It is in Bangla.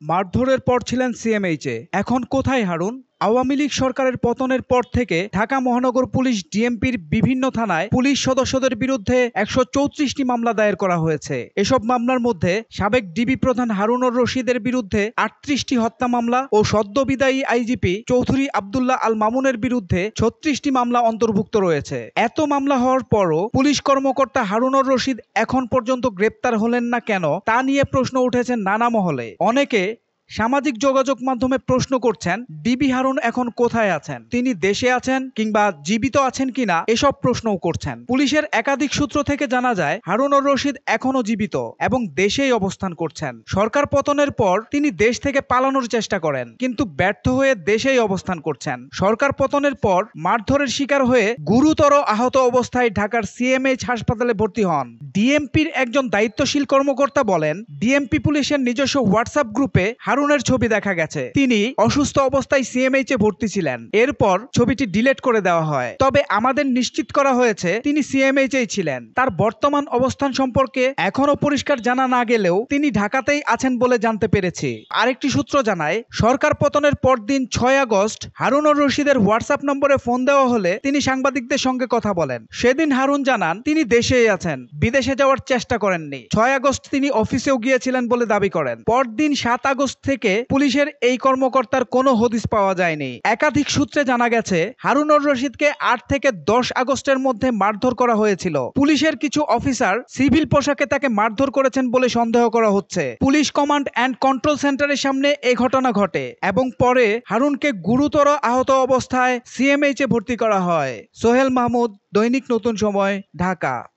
মারধরের পর ছিলেন সিএমএইচে, এখন কোথায় হারুন? আওয়ামী লীগ সরকারের পতনের পর থেকে ঢাকা মহানগর পুলিশ ডিএমপির বিভিন্ন থানায় পুলিশ সদস্যদের বিরুদ্ধে 134টি মামলা দায়ের করা হয়েছে। এসব মামলার মধ্যে সাবেক ডিবি প্রধান হারুনুর রশিদের বিরুদ্ধে 38টি হত্যা মামলা ও সদ্য বিদায়ী আইজিপি চৌধুরী আব্দুল্লাহ আল মামুনের বিরুদ্ধে 36টি মামলা অন্তর্ভুক্ত রয়েছে। এত মামলা হওয়ার পরও পুলিশ কর্মকর্তা হারুনুর রশিদ এখন পর্যন্ত গ্রেপ্তার হলেন না কেন, তা নিয়ে প্রশ্ন উঠেছে নানা মহলে। অনেকে সামাজিক যোগাযোগ মাধ্যমে প্রশ্ন করছেন, ডিবি হারুন এখন কোথায় আছেন, তিনি দেশে আছেন কিংবা জীবিত আছেন কিনা, এসব প্রশ্নও করছেন। পুলিশের একাধিক সূত্র থেকে জানা যায় হারুনুর রশিদ এখনো জীবিত এবং দেশেই অবস্থান করছেন। সরকার পতনের পর তিনি দেশ থেকে পালানোর চেষ্টা করেন, কিন্তু ব্যর্থ হয়ে দেশেই অবস্থান করছেন। সরকার পতনের পর মারধরের শিকার হয়ে গুরুতর আহত অবস্থায় ঢাকার সিএমএইচ হাসপাতালে ভর্তি হন। ডিএমপির একজন দায়িত্বশীল কর্মকর্তা বলেন, ডিএমপি পুলিশের নিজস্ব হোয়াটসঅ্যাপ গ্রুপে হারুনের ছবি দেখা গেছে। তিনি অসুস্থ অবস্থায় সিএমএইচে ভর্তি ছিলেন। এরপর ছবিটি ডিলিট করে দেওয়া হয়। তবে আমাদের নিশ্চিত করা হয়েছে তিনি সিএমএইচেই ছিলেন। তার বর্তমান অবস্থান সম্পর্কে এখনো পরিষ্কার জানা না গেলেও তিনি ঢাকাতেই আছেন বলে জানতে পেরেছি। আরেকটি সূত্র জানায়, সরকার পতনের পরদিন 6 আগস্ট হারুনুর রশিদের হোয়াটসঅ্যাপ নম্বরে ফোন দেওয়া হলে তিনি সাংবাদিকদের সঙ্গে কথা বলেন। সেদিন হারুন জানান তিনি দেশেই আছেন, বিদেশে যাওয়ার চেষ্টা করেননি। 6 আগস্ট তিনি অফিসেও গিয়েছিলেন বলে দাবি করেন। পরদিন 7 আগস্ট থেকে পুলিশের এই কর্মকর্তার কোনো হদিস পাওয়া যায়নি। একাধিক সূত্রে জানা গেছে হারুনুর রশিদকে 8 থেকে 10 আগস্টের মধ্যে মারধর করা হয়েছিল। পুলিশের কিছু অফিসার সিভিল পোশাকে তাকে মারধর করেছেন বলে সন্দেহ করা হচ্ছে। পুলিশ কমান্ড অ্যান্ড কন্ট্রোল সেন্টারের সামনে এই ঘটনা ঘটে এবং পরে হারুনকে গুরুতর আহত অবস্থায় সিএমএইচে ভর্তি করা হয়। সোহেল মাহমুদ, দৈনিক নতুন সময়, ঢাকা।